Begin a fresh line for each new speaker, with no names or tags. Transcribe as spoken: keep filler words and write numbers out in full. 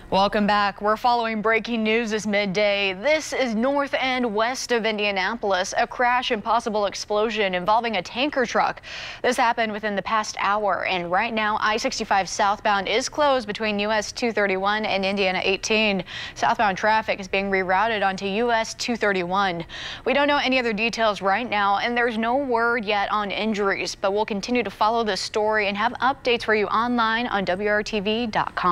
Welcome back. We're following breaking news this midday. This is north and west of Indianapolis. A crash and possible explosion involving a tanker truck. This happened within the past hour, and right now I sixty-five southbound is closed between U S two thirty-one and Indiana eighteen. Southbound traffic is being rerouted onto U S two thirty-one. We don't know any other details right now, and there's no word yet on injuries, but we'll continue to follow this story and have updates for you online on W R T V dot com.